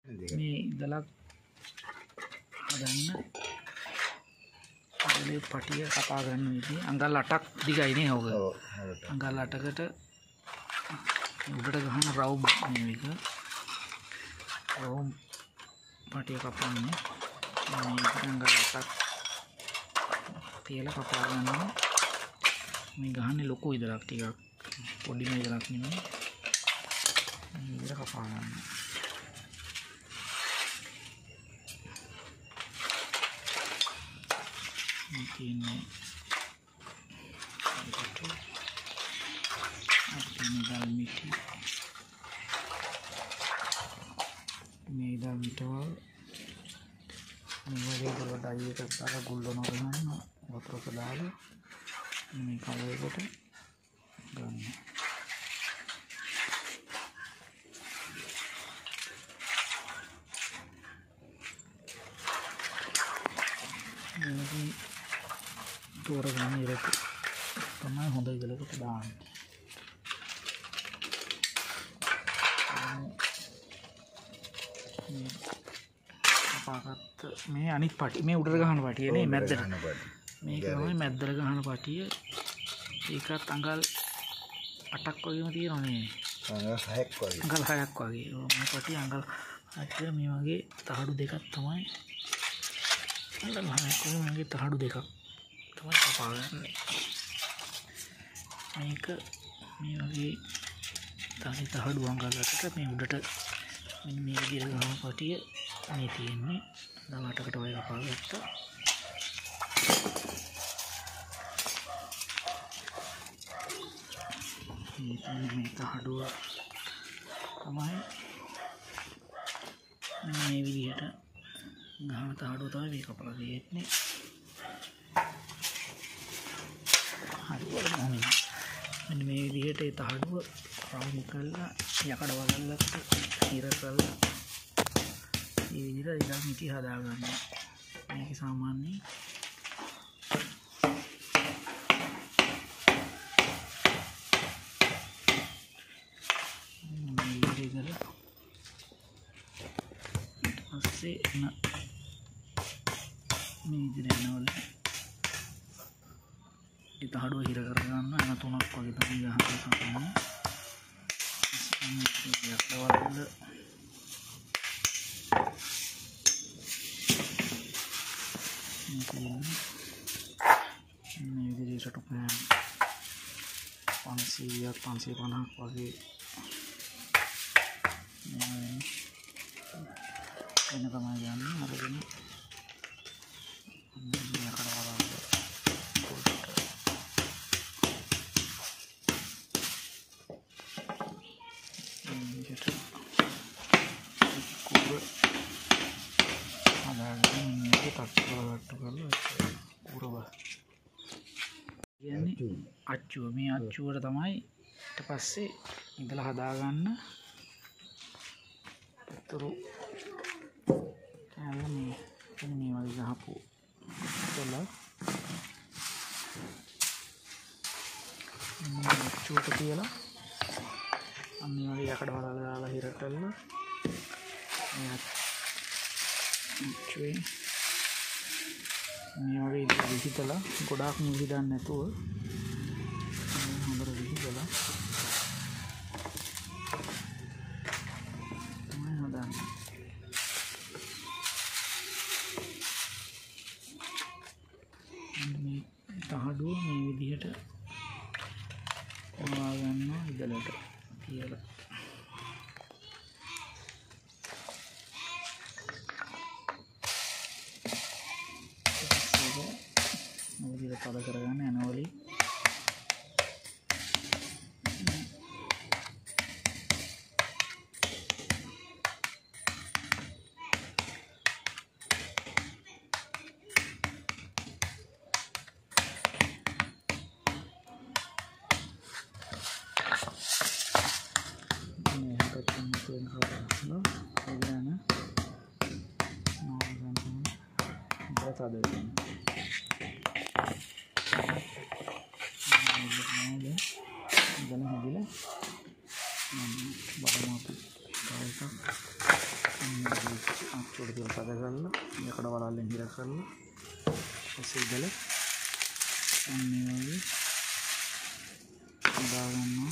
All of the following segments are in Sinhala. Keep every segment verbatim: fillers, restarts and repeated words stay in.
මේ ඉඳලා හදන්න අදලේ පටිය කපා ගන්න විදිහ අඟල් අටක් දිගයි නේ හොග. අඟල් අටකට උඩට ගහන රවුම් මේක රවුම් පටිය කපන්නේ මේක අඟල් අටක් තියලා කපා ගන්නවා. මේ ගහන්නේ ලොකු ඉදලක් ටිකක් පොඩි මේ ඉදලක් නෙමෙයි. මේ ඉදල කපා ගන්නවා. ini itu medal miti medal mitol ini kalau daya kata gulung orang motor kedala ini kalau itu dan ini තෝරගන්න ඉරක තමයි හොඳ ඉදලකට දාන්න. පාගත්ත මේ අනිත් පටි මේ උඩට ගහන පටිය නේ මැද්දට. මේක තමයි මැද්දට ගහන පටිය. ඒකත් අඟල් අටක් වගේම තියෙනවා නේ. අඟල් හයක් වගේ. අඟල් හයක් වගේ. මේ පටිය අඟල් හයක් මේ වගේ තහඩු දෙකක් තමයි. අඟල් හයක් වගේ මගේ තහඩු දෙකක්. තමයි කපාගන්නේ. මේක මේ වගේ තනි තහඩු අඟලකට මේ උඩට මෙන්න මේ විදිහට ගහන පටිය මේ තියෙන්නේ. දවටකට වගේ කපාගත්තා. මේ තහඩුව තමයි මේ විදිහට ගහන තහඩුව තමයි මේ කපලා තියෙන්නේ. මෙන්න මේ විදිහට ඒ තහඩුව රවුම් කරලා යකඩ වලල්ලකට ඉර කරලා මේ විදිහට ඉඳන් මිටි හදා ගන්නවා. මේක සාමාන්‍යයෙන් මේ විදිහට පස්සේ මේ විදිහට නෝල තහඩුව හිර කරගන්න එන තුනක් වගේ තමයි ගහන්න තියෙන්නේ. යකඩවල මේ විදිහට පෑන් පන්සීයක් පන්සිය පනහක් වගේ එන තමයි ගන්න අරගෙන අච්චුව මේ අච්චුවට තමයි ඊට පස්සේ ඉඳලා හදාගන්න පතුරු කෑල්ල මේ මේ වගේ ගහපු ඉතලා මේ අච්චුවට තියලා අන්න වගේ යකඩ වලල්ල දාලා හිර කරලා මේ අච්චුවේ මේ වගේ විහිදලා ගොඩාක් නිවිදන්න නැතුව හොඳට විහිදලා තමයි හදන්නේ. මේ තහඩුව මේ විදිහට වවා ගන්නවා ඉදලට තියලා. පද කරගන්න යනවලි අක්ෂර ටික පද කරලා යකඩ වලල්ලෙන් හිර කරලා පස්සේ ඉදල අන්නේ වගේ හදා ගන්නවා.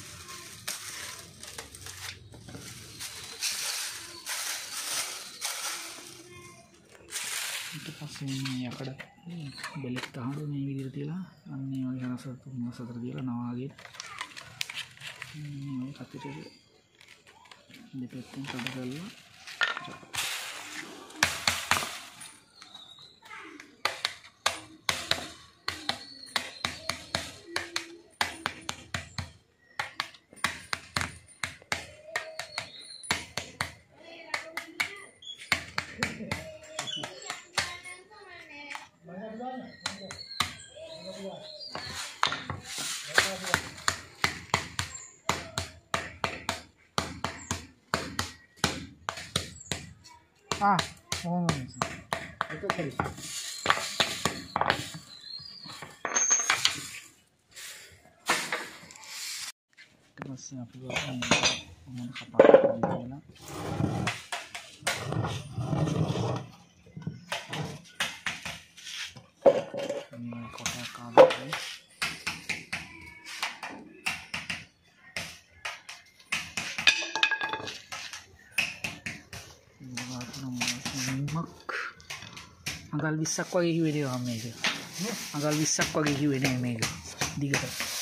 ඊට පස්සේ මේ යකඩ බෙලෙක් තහඩු මේ විදිහට තියලා අන්නේ වගේ හරස තුන සතර තියලා නවාගේ මේ කතරේ දෙපැත්තෙන් කඩ කරලා ah oh itu tadi terus apa juga mau kapal gimana ini kotak kabel අඟල් විස්සක් වගේ කිව්වේ නේද මේක. අඟල් විස්සක් වගේ කිව්වේ නේ මේක. දිගට.